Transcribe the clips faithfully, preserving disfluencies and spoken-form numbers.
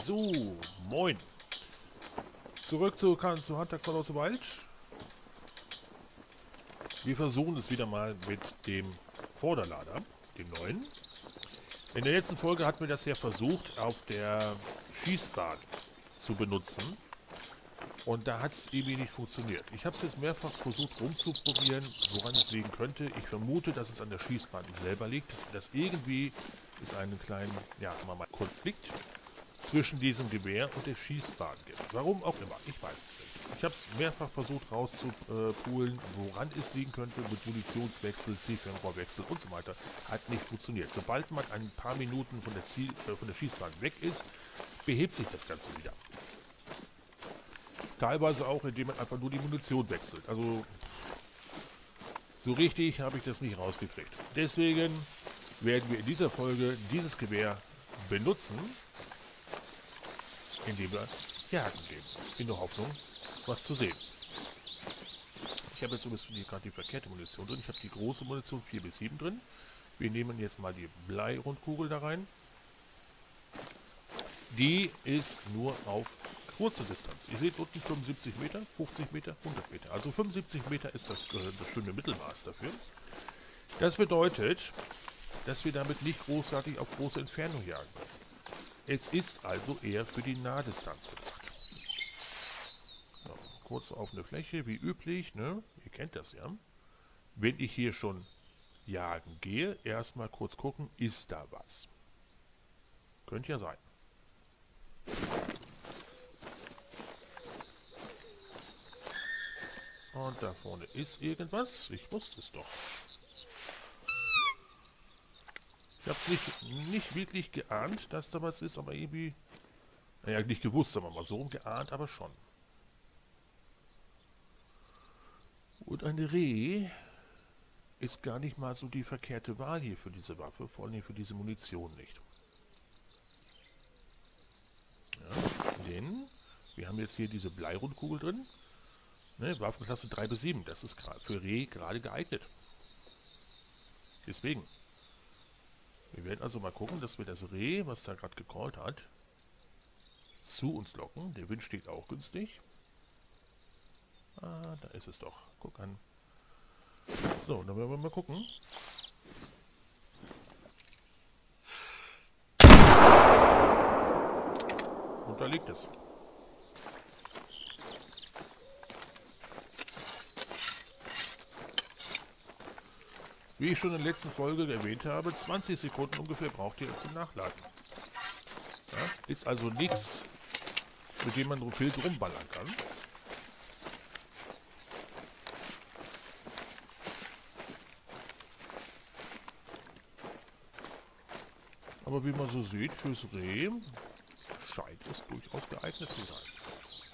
So, moin. Zurück zu, zu Hunter Call of the Wild. Wir versuchen es wieder mal mit dem Vorderlader, dem neuen. In der letzten Folge hatten wir das ja versucht, auf der Schießbahn zu benutzen. Und da hat es irgendwie nicht funktioniert. Ich habe es jetzt mehrfach versucht rumzuprobieren, woran es liegen könnte. Ich vermute, dass es an der Schießbahn selber liegt. Dass irgendwie es einen kleinen, ja, mal mal Konflikt zwischen diesem Gewehr und der Schießbahn gibt. Warum auch immer, ich weiß es nicht. Ich habe es mehrfach versucht rauszupulen, woran es liegen könnte, mit Munitionswechsel, Zielfernrohrwechsel und so weiter. Hat nicht funktioniert. Sobald man ein paar Minuten von der, Ziel, äh, von der Schießbahn weg ist, behebt sich das Ganze wieder. Teilweise auch, indem man einfach nur die Munition wechselt. Also so richtig habe ich das nicht rausgekriegt. Deswegen werden wir in dieser Folge dieses Gewehr benutzen, indem wir jagen gehen. In der Hoffnung, was zu sehen. Ich habe jetzt übrigens gerade die verkehrte Munition drin. Ich habe die große Munition vier bis sieben drin. Wir nehmen jetzt mal die Bleirundkugel da rein. Die ist nur auf kurze Distanz. Ihr seht unten fünfundsiebzig Meter, fünfzig Meter, hundert Meter. Also fünfundsiebzig Meter ist das, äh, das schöne Mittelmaß dafür. Das bedeutet, dass wir damit nicht großartig auf große Entfernung jagen können. Es ist also eher für die Nahdistanz gedacht. So, kurz auf eine Fläche, wie üblich, ne? Ihr kennt das ja. Wenn ich hier schon jagen gehe, erstmal kurz gucken, ist da was? Könnte ja sein. Und da vorne ist irgendwas. Ich wusste es doch. Ich habe es nicht, nicht wirklich geahnt, dass da was ist, aber irgendwie... Naja, nicht gewusst, sagen wir mal so, geahnt, aber schon. Und ein Reh ist gar nicht mal so die verkehrte Wahl hier für diese Waffe, vor allem für diese Munition nicht. Ja, denn wir haben jetzt hier diese Bleirundkugel drin. Ne, Waffenklasse drei bis sieben, das ist für Reh gerade geeignet. Deswegen. Wir werden also mal gucken, dass wir das Reh, was da gerade gecallt hat, zu uns locken. Der Wind steht auch günstig. Ah, da ist es doch. Guck an. So, dann werden wir mal gucken. Und da liegt es. Wie ich schon in der letzten Folge erwähnt habe, zwanzig Sekunden ungefähr braucht ihr zum Nachladen. Ja, ist also nichts, mit dem man so viel rumballern kann. Aber wie man so sieht, fürs Reh scheint es durchaus geeignet zu sein.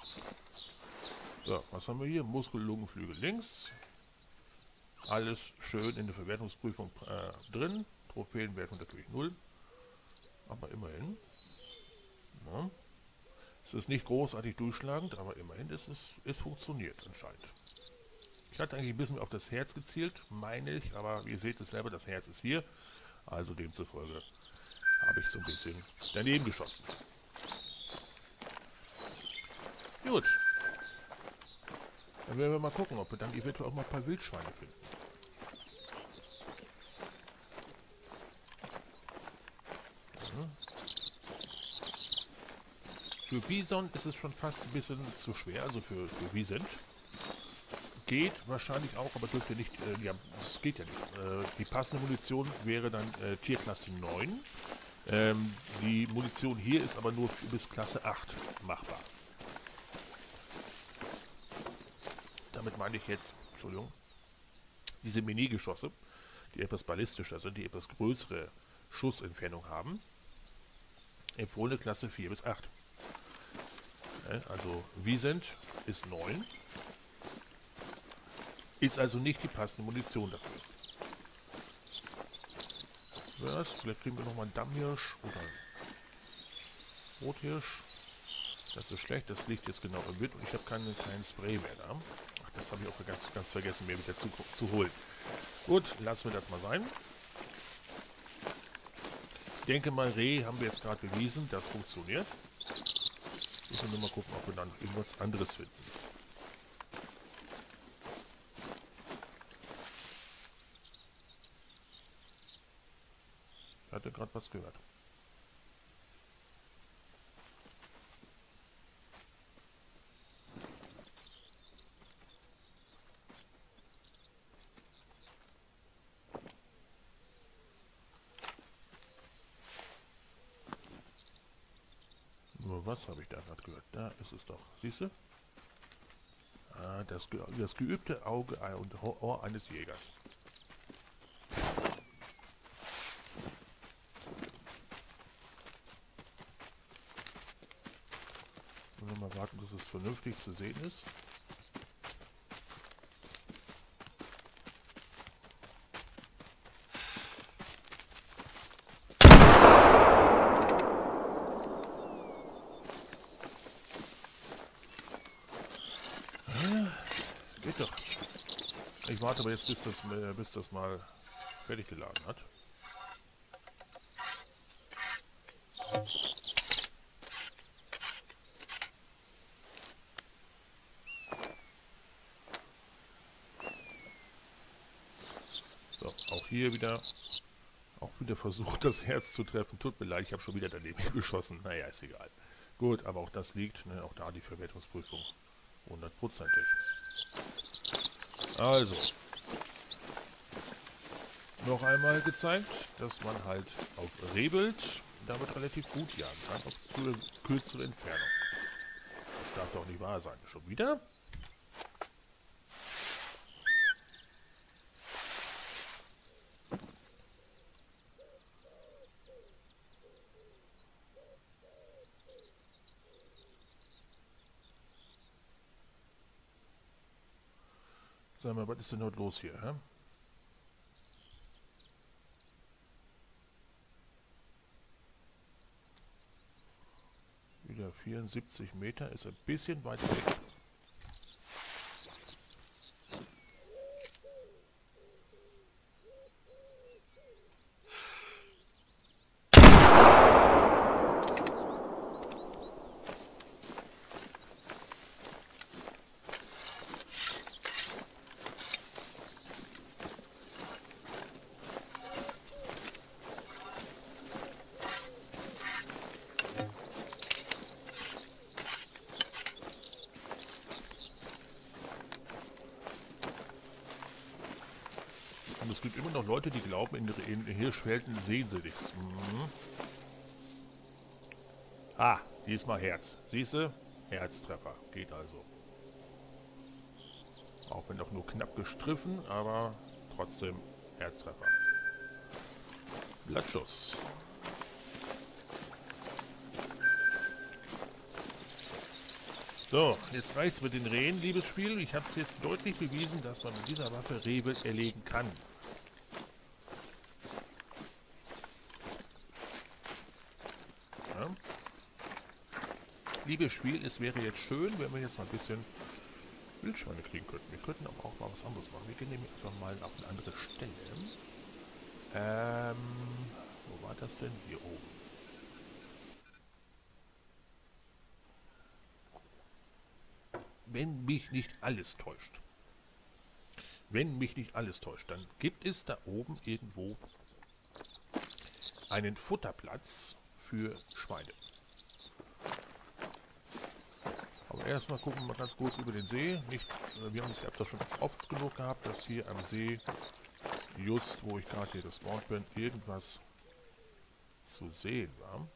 So, was haben wir hier? Muskel, Lungenflügel links. Alles schön in der Verwertungsprüfung äh, drin. Trophäenwertung natürlich null. Aber immerhin. Ja. Es ist nicht großartig durchschlagend, aber immerhin ist es, es funktioniert anscheinend. Ich hatte eigentlich ein bisschen auf das Herz gezielt, meine ich, aber ihr seht es selber, das Herz ist hier. Also demzufolge habe ich so ein bisschen daneben geschossen. Gut. Dann werden wir mal gucken, ob wir dann eventuell auch mal ein paar Wildschweine finden. Ja. Für Bison ist es schon fast ein bisschen zu schwer, also für, für Wiesent. Geht wahrscheinlich auch, aber dürfte nicht, äh, ja, das geht ja nicht. Äh, die passende Munition wäre dann äh, Tierklasse neun. Ähm, die Munition hier ist aber nur bis Klasse acht machbar. Damit meine ich jetzt, Entschuldigung, diese Mini-Geschosse, die etwas ballistischer sind, die etwas größere Schussentfernung haben. Empfohlene Klasse vier bis acht. Ja, also Wiesent ist neun. Ist also nicht die passende Munition dafür. Was? Vielleicht kriegen wir nochmal einen Dammhirsch oder einen Rothirsch. Das ist schlecht, das liegt jetzt genau im Wind und ich habe keinen kleinen Spray mehr da. Ach, das habe ich auch ganz, ganz vergessen, mir wieder zu, zu holen. Gut, lassen wir das mal sein. denke mal, Reh haben wir jetzt gerade bewiesen, das funktioniert. Ich will nur mal gucken, ob wir dann irgendwas anderes finden. Ich hatte gerade was gehört. Nur was habe ich da gerade gehört? Da ist es doch. Siehst du? Ah, das, ge das geübte Auge und Ohr eines Jägers. Nur mal warten, bis es vernünftig zu sehen ist. Geht doch. Ich warte aber jetzt, bis das, bis das mal fertig geladen hat. So, auch hier wieder, auch wieder versucht, das Herz zu treffen. Tut mir leid, ich habe schon wieder daneben geschossen. Naja, ist egal. Gut, aber auch das liegt, ne, auch da die Verwertungsprüfung hundertprozentig. Also, noch einmal gezeigt, dass man halt auf Rehwild damit relativ gut jagen kann, auf kürzere Entfernung. Das darf doch nicht wahr sein. Schon wieder? Sag mal, was ist denn heute los hier, hä? Wieder vierundsiebzig Meter, ist ein bisschen weit weg. Und es gibt immer noch Leute, die glauben, in, in Hirschfelden sehen sie nichts. Mhm. Ah, diesmal Herz. Siehst du? Herztreffer. Geht also. Auch wenn doch nur knapp gestriffen, aber trotzdem Herztreffer. Blattschuss. So, jetzt reicht's mit den Rehen, liebes Spiel. Ich habe es jetzt deutlich bewiesen, dass man mit dieser Waffe Rehwild erlegen kann. Ja. Liebes Spiel, es wäre jetzt schön, wenn wir jetzt mal ein bisschen Wildschweine kriegen könnten. Wir könnten aber auch mal was anderes machen. Wir gehen nämlich einfach mal auf eine andere Stelle. Ähm, wo war das denn? Hier oben. Wenn mich nicht alles täuscht. Wenn mich nicht alles täuscht, dann gibt es da oben irgendwo einen Futterplatz für Schweine. Aber erstmal gucken wir mal ganz kurz über den See. Nicht, wir haben es schon oft genug gehabt, dass hier am See, just wo ich gerade hier gespawnt bin, irgendwas zu sehen war.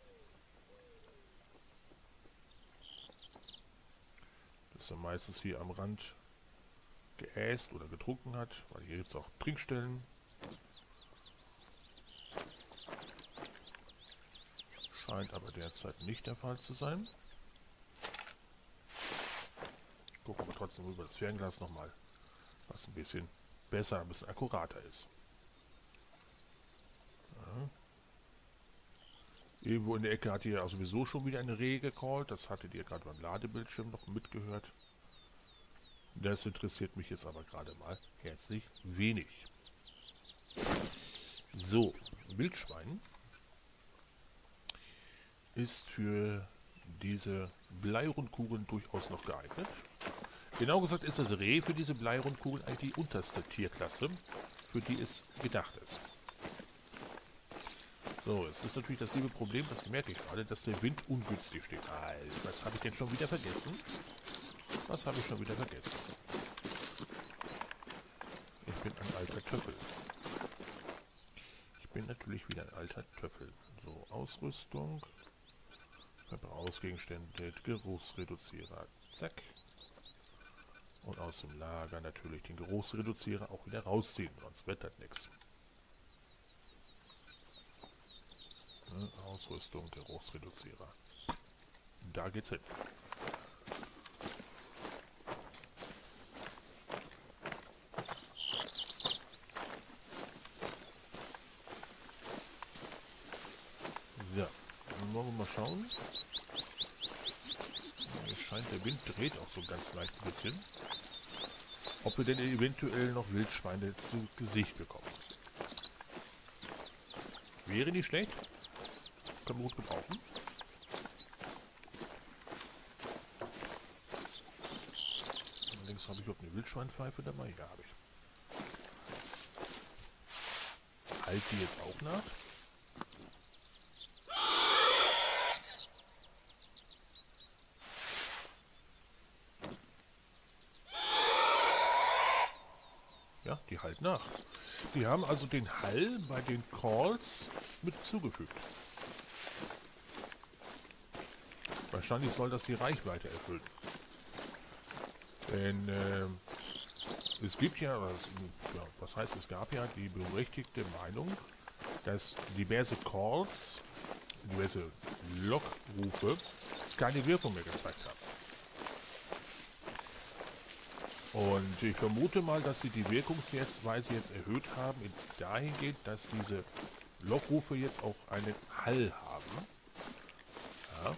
Das er meistens hier am Rand geäst oder getrunken hat, weil hier gibt es auch Trinkstellen. Scheint aber derzeit nicht der Fall zu sein. Gucken wir trotzdem über das Fernglas nochmal, was ein bisschen besser, ein bisschen akkurater ist. Ja. Irgendwo in der Ecke hat ihr sowieso schon wieder eine Rehe gecallt. Das hattet ihr gerade beim Ladebildschirm noch mitgehört. Das interessiert mich jetzt aber gerade mal herzlich wenig. So, Wildschwein. ist für diese Bleirundkugeln durchaus noch geeignet. Genau gesagt ist das Reh für diese Bleirundkugeln eigentlich die unterste Tierklasse, für die es gedacht ist. So, jetzt ist natürlich das liebe Problem, das merke ich gerade, dass der Wind ungünstig steht. Alter, was habe ich denn schon wieder vergessen? Was habe ich schon wieder vergessen? Ich bin ein alter Töffel. Ich bin natürlich wieder ein alter Töffel. So, Ausrüstung, Verbrauchsgegenstände, Geruchsreduzierer, zack. Und aus dem Lager natürlich den Geruchsreduzierer auch wieder rausziehen, sonst wird das nichts. Ausrüstung, Geruchsreduzierer. Da geht's hin. So, dann wollen wir mal schauen. Es scheint, der Wind dreht auch so ganz leicht ein bisschen. Ob wir denn eventuell noch Wildschweine zu Gesicht bekommen. Wäre nicht schlecht. Können wir gut gebrauchen. Allerdings habe ich auch eine Wildschweinpfeife dabei. Ja, habe ich. Halt die jetzt auch nach. Ja, die halt nach. Die haben also den Hall bei den Calls mit zugefügt. Wahrscheinlich soll das die Reichweite erfüllen. Denn äh, es gibt ja, was, ja, was heißt es gab ja die berechtigte Meinung, dass diverse Calls, diverse Lockrufe keine Wirkung mehr gezeigt haben. Und ich vermute mal, dass sie die Wirkungsweise jetzt erhöht haben, dahingehend, dass diese Lockrufe jetzt auch einen Hall haben. Ja.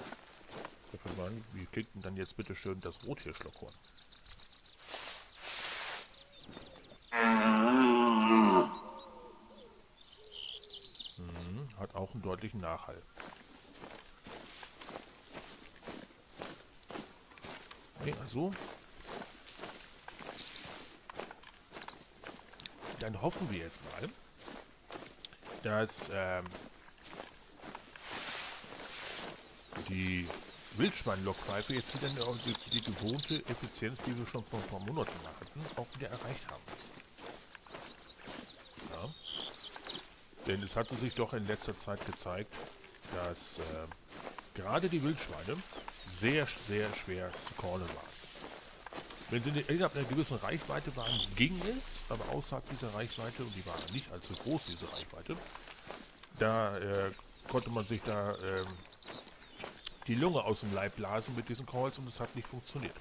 Wie klingt denn dann jetzt bitte schön das Rothirschlockhorn? Hm, hat auch einen deutlichen Nachhall. Okay, also dann hoffen wir jetzt mal, dass ähm, die Wildschwein-Lockpfeife jetzt wieder die, die gewohnte Effizienz, die wir schon vor ein paar Monaten hatten, auch wieder erreicht haben. Ja. Denn es hatte sich doch in letzter Zeit gezeigt, dass äh, gerade die Wildschweine sehr, sehr schwer zu callen waren. Wenn sie innerhalb einer gewissen Reichweite waren, ging es, aber außerhalb dieser Reichweite, und die war nicht allzu groß, diese Reichweite, da äh, konnte man sich da äh, die Lunge aus dem Leib blasen mit diesen Calls und es hat nicht funktioniert.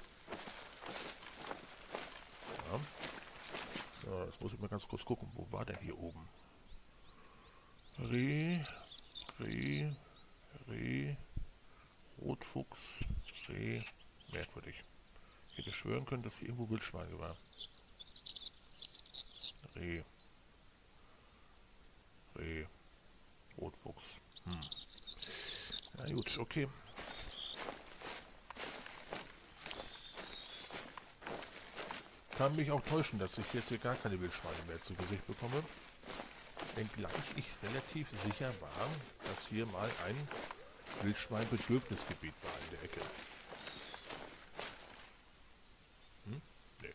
Ja. So, jetzt muss ich mal ganz kurz gucken, wo war denn hier oben? Reh, Reh, Reh, Rotfuchs, Reh, merkwürdig. Ich hätte schwören können, dass hier irgendwo Wildschweine war. Reh, Reh, Rotfuchs. Hm. Na gut, okay. Kann mich auch täuschen, dass ich jetzt hier gar keine Wildschweine mehr zu Gesicht bekomme. Wenngleich ich relativ sicher war, dass hier mal ein Wildschwein-Bedürfnisgebiet war in der Ecke. Hm? Nee.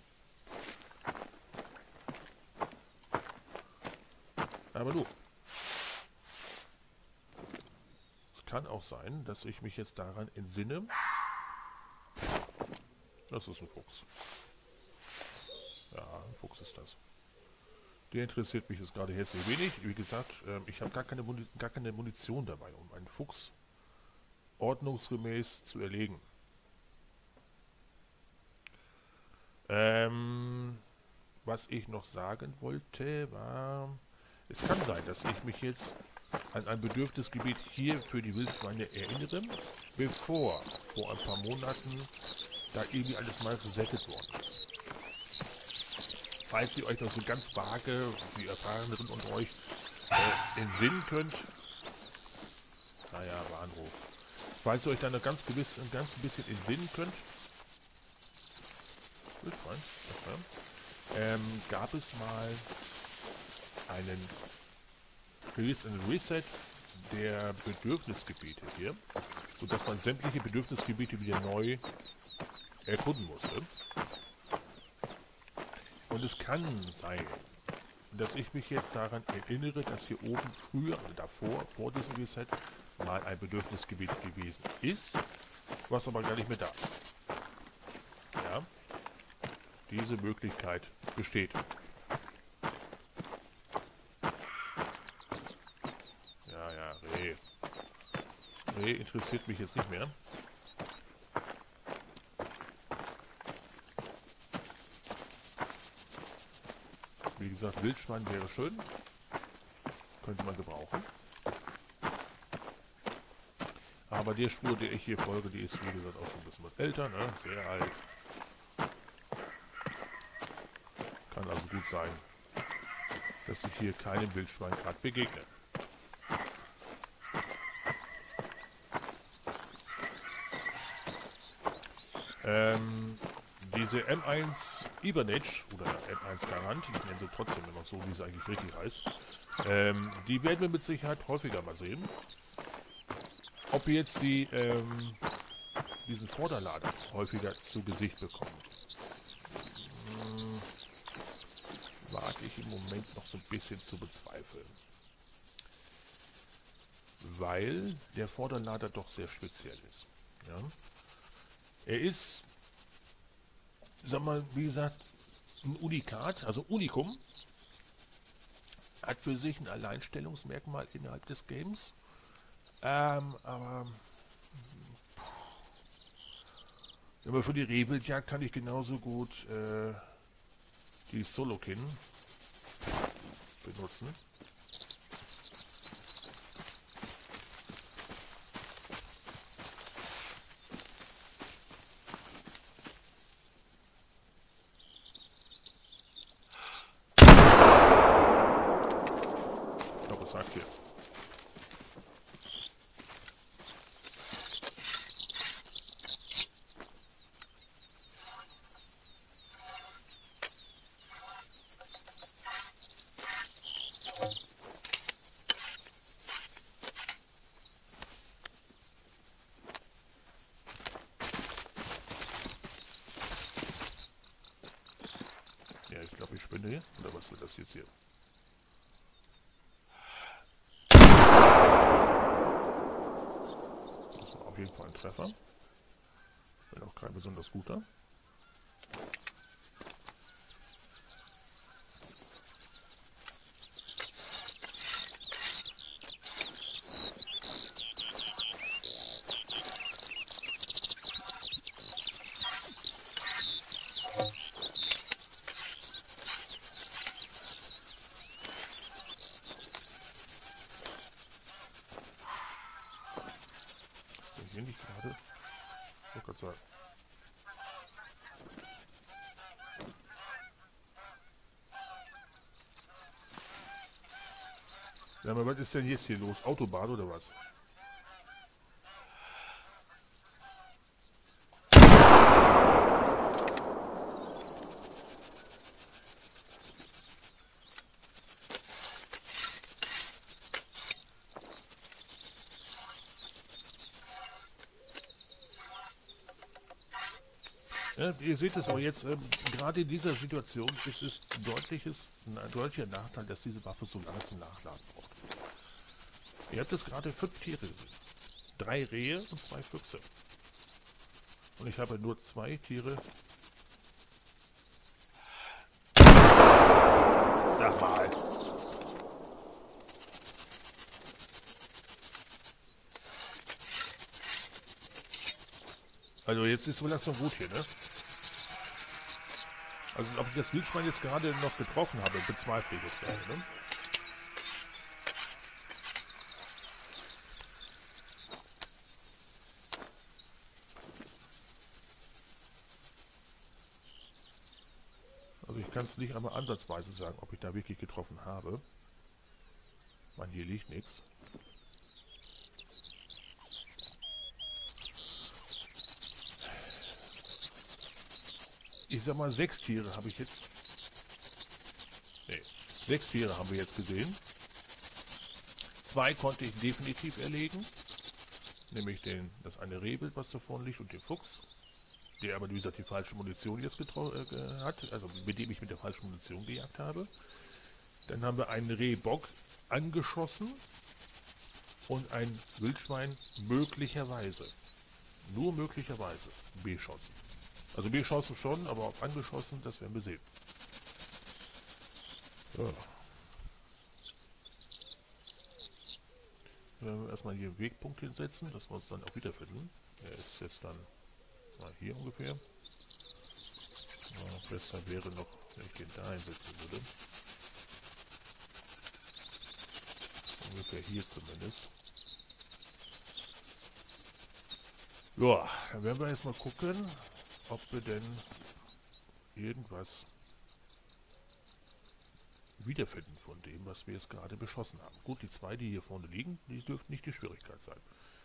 Aber du. Es kann auch sein, dass ich mich jetzt daran entsinne. Das ist ein Fuchs. Ja, ein Fuchs ist das. Der interessiert mich jetzt gerade herzlich wenig. Wie gesagt, äh, ich habe gar keine, gar keine Munition dabei, um einen Fuchs ordnungsgemäß zu erlegen. Ähm, was ich noch sagen wollte, war, es kann sein, dass ich mich jetzt an ein Bedürfnisgebiet hier für die Wildschweine erinnere, bevor vor ein paar Monaten da irgendwie alles mal resettet worden ist. Falls ihr euch noch so ganz vage, die Erfahreneren unter euch, äh, entsinnen könnt, Naja, Bahnhof. Falls ihr euch da noch ganz gewiss ein ganz bisschen entsinnen könnt, Wildschwein, okay. ähm, gab es mal einen Release and Reset der Bedürfnisgebiete hier, sodass man sämtliche Bedürfnisgebiete wieder neu erkunden musste. Und es kann sein, dass ich mich jetzt daran erinnere, dass hier oben früher, also davor, vor diesem Reset, mal ein Bedürfnisgebiet gewesen ist, was aber gar nicht mehr da ist. Ja, diese Möglichkeit besteht. Ja, ja, Reh. Reh interessiert mich jetzt nicht mehr. Wie gesagt, Wildschwein wäre schön. Könnte man gebrauchen. Aber der Spur, der ich hier folge, die ist wie gesagt auch schon ein bisschen älter, ne? Sehr alt. Kann also gut sein, dass ich hier keinem Wildschwein gerade begegne. Ähm, diese M eins Ibanez oder M eins Garant, ich nenne sie trotzdem immer so, wie sie eigentlich richtig heißt, ähm, die werden wir mit Sicherheit häufiger mal sehen. Ob wir jetzt die, ähm, diesen Vorderlader häufiger zu Gesicht bekommen, hm, wage ich im Moment noch so ein bisschen zu bezweifeln. Weil der Vorderlader doch sehr speziell ist. Ja? Er ist, sag mal, wie gesagt, ein Unikat, also Unikum, hat für sich ein Alleinstellungsmerkmal innerhalb des Games. Ähm, aber aber für die Rehwildjagd kann ich genauso gut äh, die Solokin benutzen. Ich glaube, es sagt hier. Ja, ich glaube, ich spinne hier. Oder was wird das jetzt hier? Das war auf jeden Fall ein Treffer. Wenn auch kein besonders guter. Hier nicht gerade. Oh Gott sei Dank. Ja, aber was ist denn jetzt hier los? Autobahn oder was? Ja, ihr seht es auch jetzt, ähm, gerade in dieser Situation ist es ein, deutliches, ein deutlicher Nachteil, dass diese Waffe so lange zum Nachladen braucht. Ihr habt es gerade fünf Tiere gesehen. Drei Rehe und zwei Füchse. Und ich habe nur zwei Tiere. Sag mal. Also jetzt ist so langsam gut hier, ne? Also ob ich das Wildschwein jetzt gerade noch getroffen habe, bezweifle ich jetzt gerade, ne? Also ich kann es nicht einmal ansatzweise sagen, ob ich da wirklich getroffen habe. Ich meine, hier liegt nichts. ich sag mal, sechs Tiere habe ich jetzt. Nee, sechs Tiere haben wir jetzt gesehen. Zwei konnte ich definitiv erlegen. Nämlich den, das eine Rehbild, was da vorne liegt, und den Fuchs. Der aber, wie gesagt, die falsche Munition jetzt äh, hat. Also mit dem ich mit der falschen Munition gejagt habe. Dann haben wir einen Rehbock angeschossen. Und ein Wildschwein möglicherweise. Nur möglicherweise beschossen. Also beschossen schon, aber auch angeschossen, das werden wir sehen. Ja. Wir werden erstmal hier einen Wegpunkt hinsetzen, dass wir uns dann auch wiederfinden. Er ist jetzt dann mal hier ungefähr. Ja, besser wäre noch, wenn ich den da einsetzen würde. Ungefähr hier zumindest. Ja, dann werden wir jetzt mal gucken, ob wir denn irgendwas wiederfinden von dem, was wir jetzt gerade beschossen haben. Gut, die zwei, die hier vorne liegen, die dürften nicht die Schwierigkeit sein.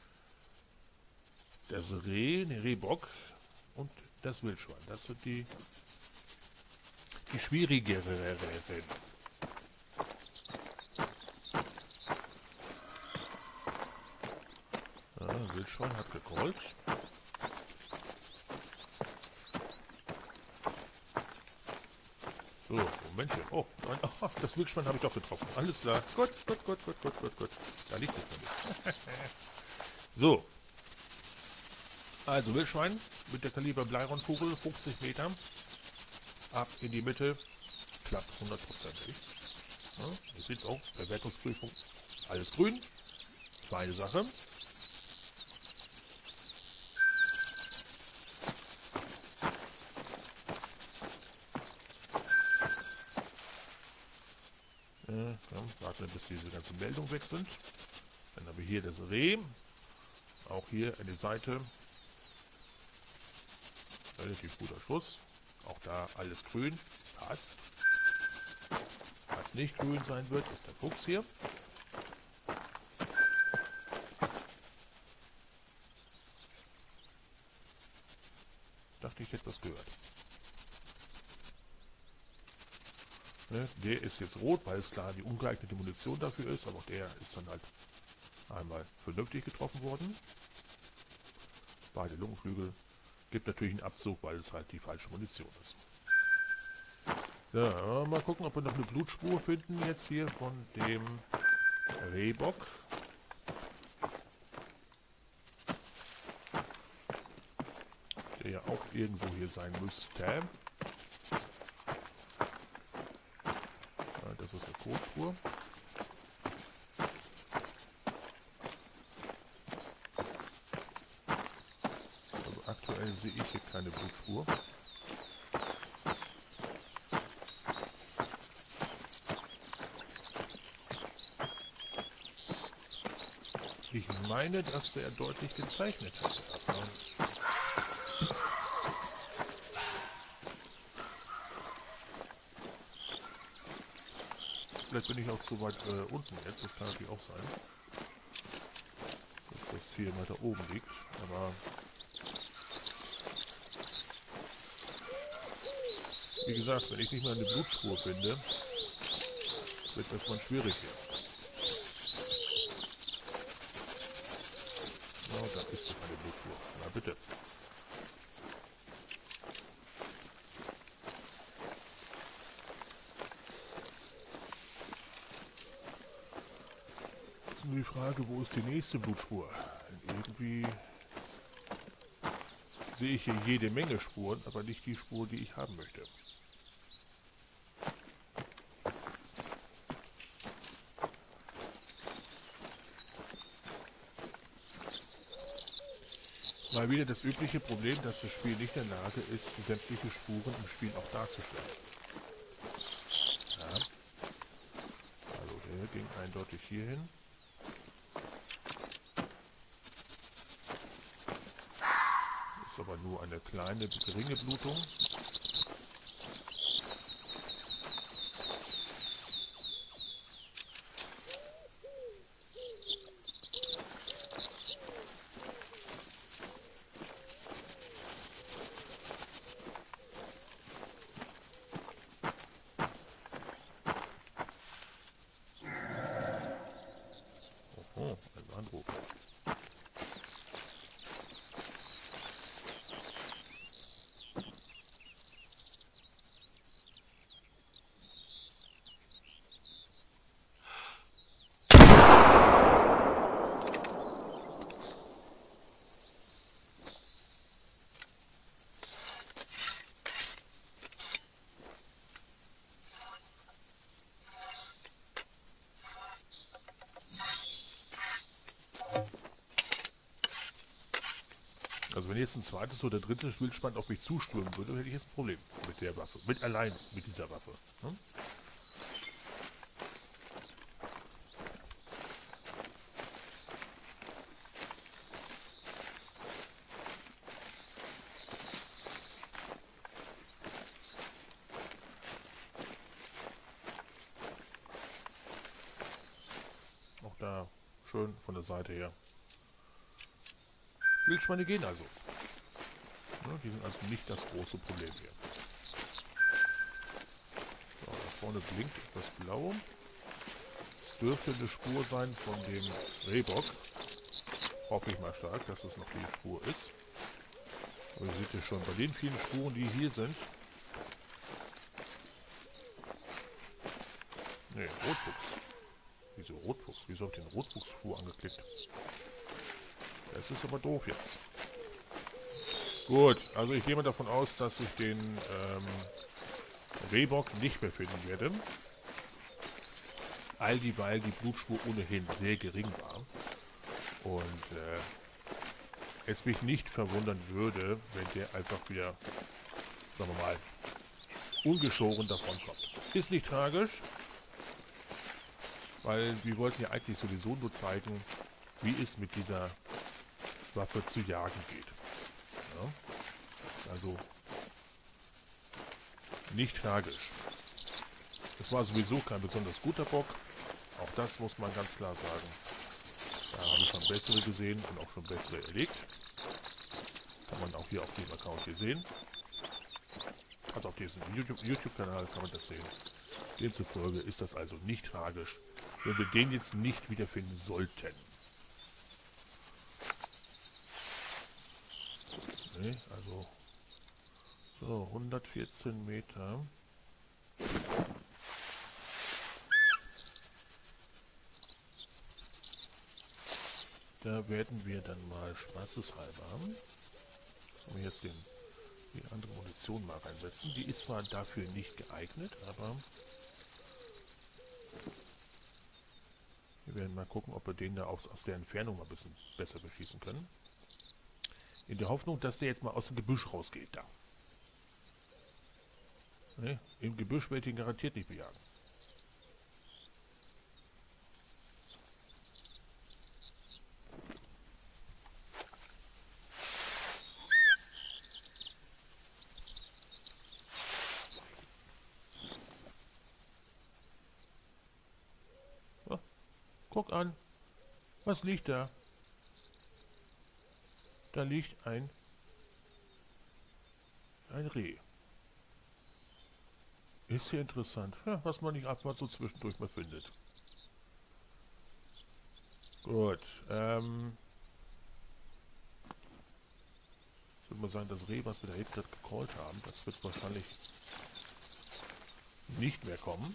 Das Reh, der Rehbock und das Wildschwein, das sind die, die schwierigeren. Ja, Wildschwein hat gekrollt. So, Momentchen. Oh, nein, oh, das Wildschwein habe ich doch getroffen. Alles klar. Gut, gut, gut, gut, gut, gut, gut. Da liegt es nämlich. So. Also Wildschwein mit der Kaliber Bleironkugel, fünfzig Meter. Ab in die Mitte. Klappt hundertprozentig. Ja, ihr seht auch, Verwertungsprüfung. Alles grün. Feine Sache. Ja, warten wir, bis diese ganzen Meldungen weg sind. Dann haben wir hier das Reh. Auch hier eine Seite. Relativ guter Schuss. Auch da alles grün. Passt. Was nicht grün sein wird, ist der Fuchs hier. Dachte, ich hätte was gehört. Ne, der ist jetzt rot, weil es klar die ungeeignete Munition dafür ist, aber auch der ist dann halt einmal vernünftig getroffen worden. Beide Lungenflügel. Gibt natürlich einen Abzug, weil es halt die falsche Munition ist. Ja, mal gucken, ob wir noch eine Blutspur finden jetzt hier von dem Rehbock. Der ja auch irgendwo hier sein müsste. Ja, das ist eine Kotspur. Also aktuell sehe ich hier keine Blutspur. Ich meine, dass der deutlich gezeichnet hat. Aber vielleicht bin ich auch zu weit äh, unten jetzt, das kann natürlich auch sein. Dass das Tier weiter oben liegt, aber wie gesagt, wenn ich nicht mal eine Blutspur finde, wird das mal schwierig hier. Ja, da ist doch eine Blutspur. Na bitte. Jetzt nur die Frage, wo ist die nächste Blutspur? Denn irgendwie sehe ich hier jede Menge Spuren, aber nicht die Spur, die ich haben möchte. Mal wieder das übliche Problem, dass das Spiel nicht in der Lage ist, sämtliche Spuren im Spiel auch darzustellen. Ja. Also der ging eindeutig hier hin. Ist aber nur eine kleine, geringe Blutung. Also wenn jetzt ein zweites oder drittes Wildschwein auf mich zustürmen würde, hätte ich jetzt ein Problem mit der Waffe. Mit allein mit dieser Waffe. Ne? Auch da schön von der Seite her. Wildschweine gehen also. Ja, die sind also nicht das große Problem hier. So, da vorne blinkt etwas blau. Es dürfte eine Spur sein von dem Rehbock. Hoffe ich mal stark, dass es noch die Spur ist. Aber ihr seht ja schon, bei den vielen Spuren, die hier sind. Ne, Rotfuchs. Wieso Rotfuchs? Wieso habe ich den Rotfuchsspur angeklickt? Das ist aber doof jetzt. Gut, also ich gehe mal davon aus, dass ich den ähm, Rehbock nicht mehr finden werde. All dieweil die Blutspur ohnehin sehr gering war. Und äh, es mich nicht verwundern würde, wenn der einfach wieder, sagen wir mal, ungeschoren davonkommt. Ist nicht tragisch, weil wir wollten ja eigentlich sowieso nur zeigen, wie es mit dieser Waffe zu jagen geht. Ja? Also nicht tragisch. Es war sowieso kein besonders guter Bock. Auch das muss man ganz klar sagen. Da habe ich schon bessere gesehen und auch schon bessere erlegt. Kann man auch hier auf dem Account hier sehen. Also auf diesem YouTube-Kanal kann man das sehen. Demzufolge ist das also nicht tragisch, wenn wir den jetzt nicht wiederfinden sollten. Nee, also so hundertvierzehn Meter. Da werden wir dann mal spaßeshalber so, jetzt den, die andere Munition mal reinsetzen. Die ist zwar dafür nicht geeignet, aber wir werden mal gucken, ob wir den da aus, aus der Entfernung mal ein bisschen besser beschießen können. In der Hoffnung, dass der jetzt mal aus dem Gebüsch rausgeht da. Ne? Im Gebüsch werde ich ihn garantiert nicht bejagen. So, guck an. Was liegt da? Da liegt ein, ein Reh. Ist ja interessant, ja, was man nicht ab und so zwischendurch mal findet. Gut, ähm... ich würde mal sagen, das Reh, was wir da hinten gecallt haben, das wird wahrscheinlich nicht mehr kommen.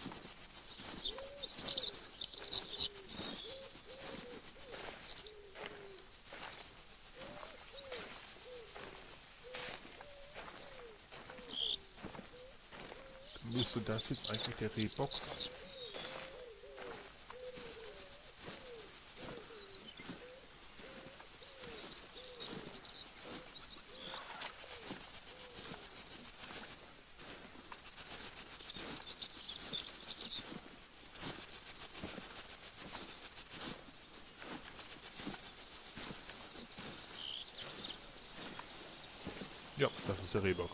Müsste das jetzt eigentlich der Rehbock sein? Ja, das ist der Rehbock.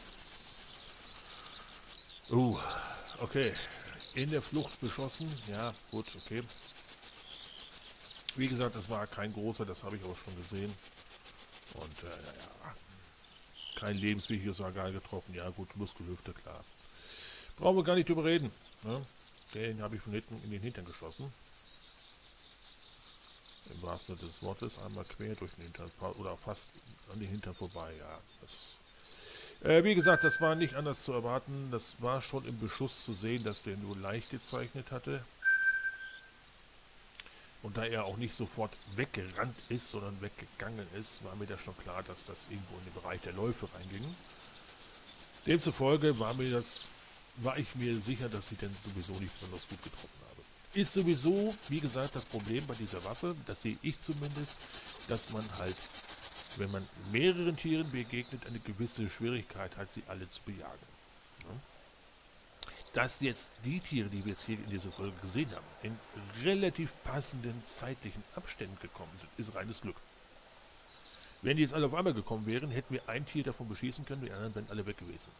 Uh, okay. In der Flucht beschossen. Ja, gut, okay. Wie gesagt, das war kein großer, das habe ich auch schon gesehen. Und, äh, ja, kein lebenswichtiges Organ getroffen. Ja, gut, Muskelhüfte, klar. Brauchen wir gar nicht drüber reden. Ne? Den habe ich von hinten in den Hintern geschossen. Im wahrsten Sinne des Wortes. Einmal quer durch den Hintern, oder fast an den Hintern vorbei. Ja, das... Äh, wie gesagt, das war nicht anders zu erwarten. Das war schon im Beschuss zu sehen, dass der nur leicht gezeichnet hatte. Und da er auch nicht sofort weggerannt ist, sondern weggegangen ist, war mir das schon klar, dass das irgendwo in den Bereich der Läufe reinging. Demzufolge war mir das, war ich mir sicher, dass ich dann sowieso nicht besonders gut getroffen habe. Ist sowieso, wie gesagt, das Problem bei dieser Waffe, das sehe ich zumindest, dass man halt wenn man mehreren Tieren begegnet, eine gewisse Schwierigkeit hat, sie alle zu bejagen. Ja. Dass jetzt die Tiere, die wir jetzt hier in dieser Folge gesehen haben, in relativ passenden zeitlichen Abständen gekommen sind, ist reines Glück. Wenn die jetzt alle auf einmal gekommen wären, hätten wir ein Tier davon beschießen können, die anderen wären alle weg gewesen.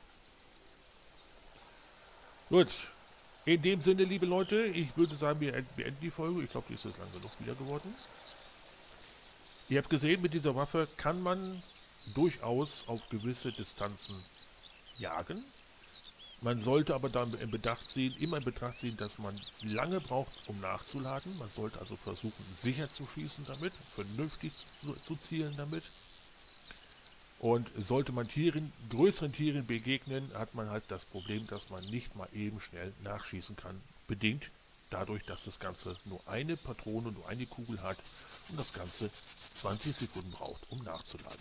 Gut, in dem Sinne, liebe Leute, ich würde sagen, wir beenden die Folge. Ich glaube, die ist jetzt lang genug wieder geworden. Ihr habt gesehen, mit dieser Waffe kann man durchaus auf gewisse Distanzen jagen. Man sollte aber dann in Betracht ziehen, immer in Betracht ziehen, dass man lange braucht, um nachzuladen. Man sollte also versuchen, sicher zu schießen damit, vernünftig zu, zu zielen damit. Und sollte man Tieren, größeren Tieren begegnen, hat man halt das Problem, dass man nicht mal eben schnell nachschießen kann. Bedingt dadurch, dass das Ganze nur eine Patrone, nur eine Kugel hat und das Ganze zwanzig Sekunden braucht, um nachzuladen.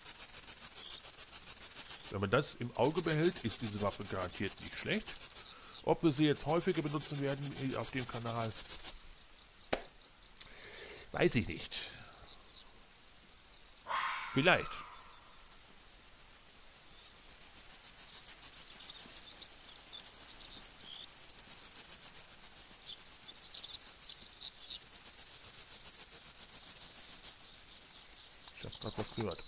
Wenn man das im Auge behält, ist diese Waffe garantiert nicht schlecht. Ob wir sie jetzt häufiger benutzen werden auf dem Kanal, weiß ich nicht. Vielleicht. Ich habe gerade was gehört.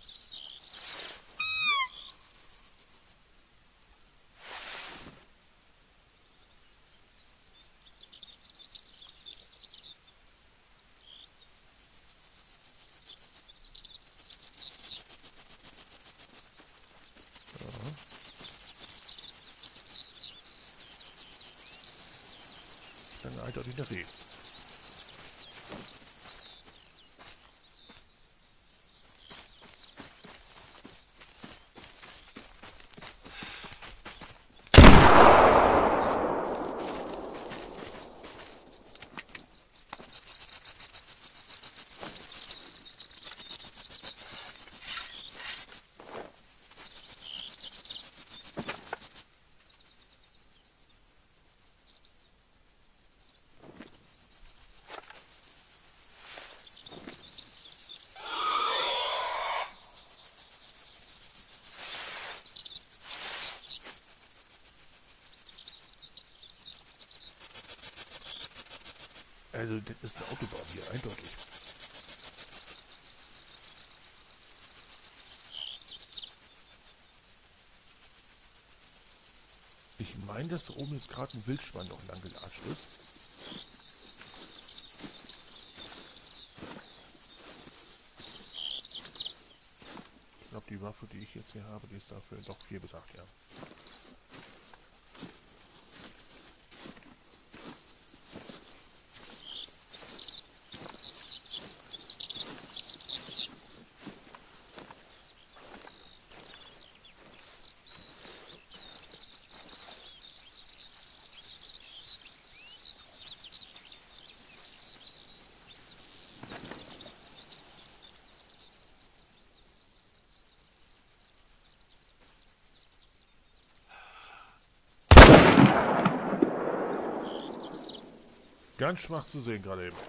Dann eindeutig der Reh. Also, das ist eine Autobahn hier, eindeutig. Ich meine, dass da oben jetzt gerade ein Wildschwein noch lang gelatscht ist. Ich glaube, die Waffe, die ich jetzt hier habe, die ist dafür doch vier bis acht Jahre. Ganz schwach zu sehen gerade eben.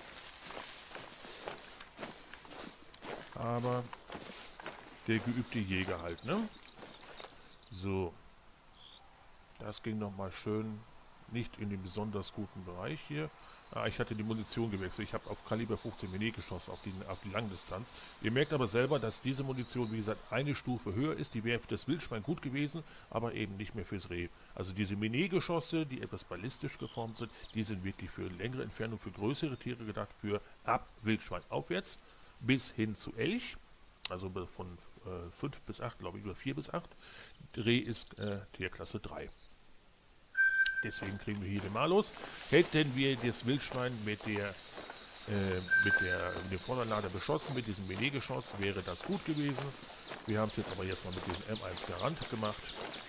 Aber der geübte Jäger halt, ne? So. Das ging nochmal schön nicht in den besonders guten Bereich hier. Ah, ich hatte die Munition gewechselt. Ich habe auf Kaliber fünfzehn Mini geschossen, auf die, auf die Langdistanz. Ihr merkt aber selber, dass diese Munition, wie gesagt, eine Stufe höher ist. Die wäre für das Wildschwein gut gewesen, aber eben nicht mehr fürs Reh. Also diese Mini-Geschosse, die etwas ballistisch geformt sind, die sind wirklich für längere Entfernung, für größere Tiere gedacht, für ab Wildschwein aufwärts bis hin zu Elch. Also von äh, fünf bis acht, glaube ich, oder vier bis acht. Reh ist äh, Tierklasse drei. Deswegen kriegen wir hier den Malus. Hätten wir das Wildschwein mit der äh, mit der mit dem Vorderlader beschossen, mit diesem Melee-Geschoss, wäre das gut gewesen. Wir haben es jetzt aber jetzt mal mit diesem M eins Garant gemacht.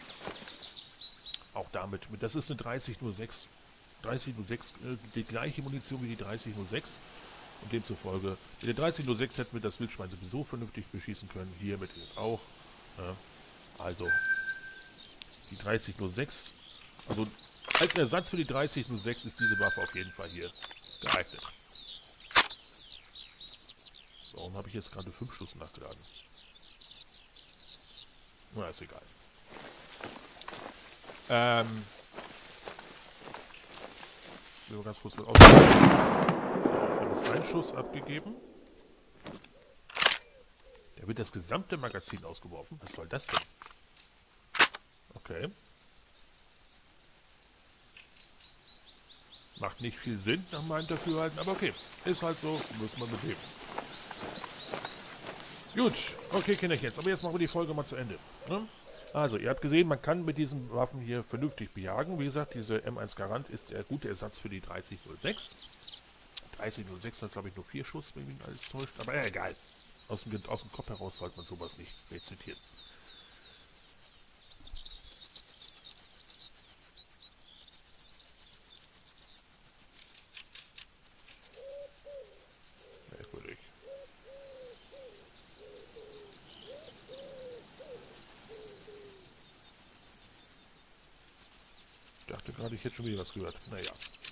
Auch damit, mit, das ist eine dreißig null sechs, dreißig null sechs, äh, die gleiche Munition wie die dreißig null sechs. Und demzufolge, mit der dreißig null sechs hätten wir das Wildschwein sowieso vernünftig beschießen können. Hiermit ist auch. Ja. Also, die dreißig null sechs, also als Ersatz für die dreißig null sechs ist diese Waffe auf jeden Fall hier geeignet. Warum habe ich jetzt gerade fünf Schuss nachgeladen? Na, ist egal. Ähm. Ich will ganz kurz was aus. Ich habe jetzt einen Schuss abgegeben. Da wird das gesamte Magazin ausgeworfen. Was soll das denn? Okay. Macht nicht viel Sinn nach meinem Dafürhalten, aber okay. Ist halt so, muss man beheben. Gut, okay, Kinderchen, jetzt. Aber jetzt machen wir die Folge mal zu Ende. Ne? Also, ihr habt gesehen, man kann mit diesen Waffen hier vernünftig bejagen. Wie gesagt, diese M eins Garand ist der gute Ersatz für die dreißig null sechs. dreißig null sechs hat, glaube ich, nur vier Schuss, wenn mich alles täuscht. Aber äh, egal. Aus dem, aus dem Kopf heraus sollte man sowas nicht rezitieren. Merkwürdig. Ich dachte gerade, ich hätte schon wieder was gehört. Naja.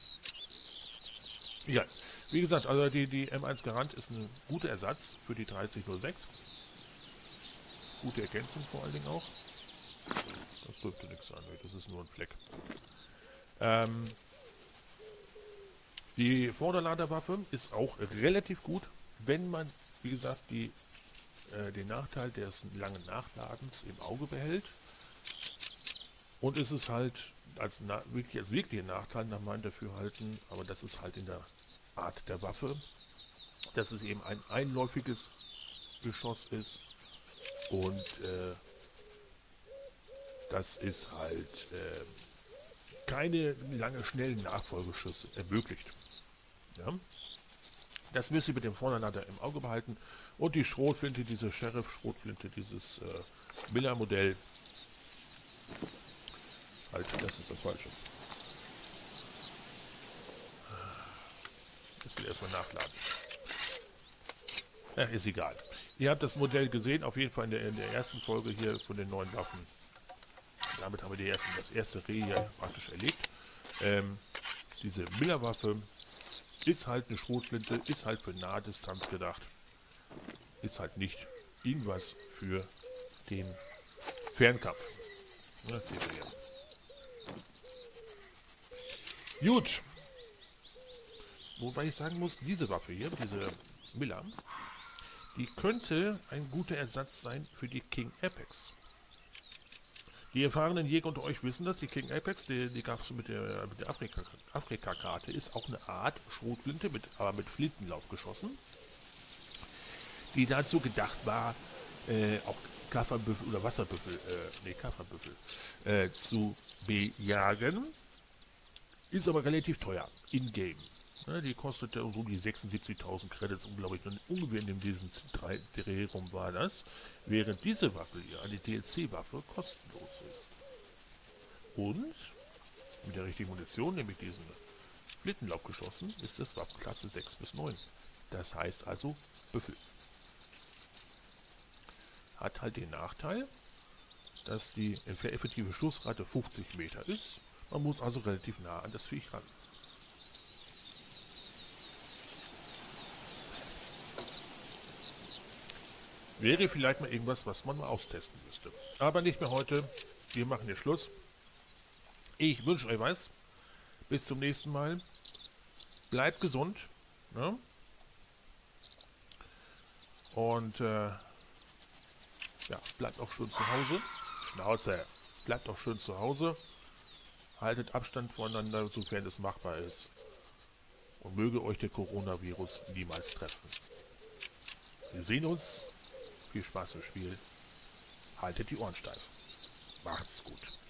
Ja, wie gesagt, also die, die M eins Garand ist ein guter Ersatz für die dreißig null sechs. Gute Ergänzung vor allen Dingen auch. Das dürfte nichts sein, das ist nur ein Fleck. Ähm, die Vorderladerwaffe ist auch relativ gut, wenn man, wie gesagt, die, äh, den Nachteil des langen Nachladens im Auge behält. Und ist es halt als, na, wirklich, als wirklichen Nachteil nach meinem Dafürhalten, aber das ist halt in der Art der Waffe, dass es eben ein einläufiges Geschoss ist und äh, das ist halt äh, keine lange, schnellen Nachfolgeschüsse ermöglicht. Ja? Das müsst ihr mit dem Vorderlader im Auge behalten und die Schrotflinte, diese Sheriff-Schrotflinte, dieses äh, Miller-Modell, halt, das ist das Falsche. Ich will erstmal nachladen. Ja, ist egal. Ihr habt das Modell gesehen, auf jeden Fall in der, in der ersten Folge hier von den neuen Waffen. Damit haben wir die ersten, das erste Reh hier praktisch erlebt. Ähm, diese Miller-Waffe ist halt eine Schrotflinte, ist halt für Nahdistanz gedacht. Ist halt nicht irgendwas für den Fernkampf. Ne, gut. Wobei ich sagen muss, diese Waffe hier, diese Miller, die könnte ein guter Ersatz sein für die King Apex. Die erfahrenen Jäger unter euch wissen das, die King Apex, die, die gab es mit der, mit der Afrika-Karte, Afrika ist auch eine Art Schrotflinte, mit, aber mit Flintenlauf geschossen, die dazu gedacht war, äh, auch Kaffernbüffel oder Wasserbüffel, äh, nee, Kaffernbüffel, äh, zu bejagen. Ist aber relativ teuer, in-game. Ja, die kostete so um die sechsundsiebzigtausend Credits, unglaublich, ungefähr in diesem Dreh rum war das, während diese Waffe hier, eine D L C-Waffe, kostenlos ist. Und mit der richtigen Munition, nämlich diesen Flintenlauf geschossen, ist es Waffenklasse sechs bis neun. Das heißt also Büffel. Hat halt den Nachteil, dass die effektive Schussrate fünfzig Meter ist. Man muss also relativ nah an das Viech ran. Wäre vielleicht mal irgendwas, was man mal austesten müsste. Aber nicht mehr heute. Wir machen hier Schluss. Ich wünsche euch was. Bis zum nächsten Mal. Bleibt gesund. Ne? Und äh, ja, bleibt auch schön zu Hause. Schnauze. Bleibt auch schön zu Hause. Haltet Abstand voneinander, sofern es machbar ist. Und möge euch der Coronavirus niemals treffen. Wir sehen uns. Viel Spaß im Spiel. Haltet die Ohren steif. Macht's gut.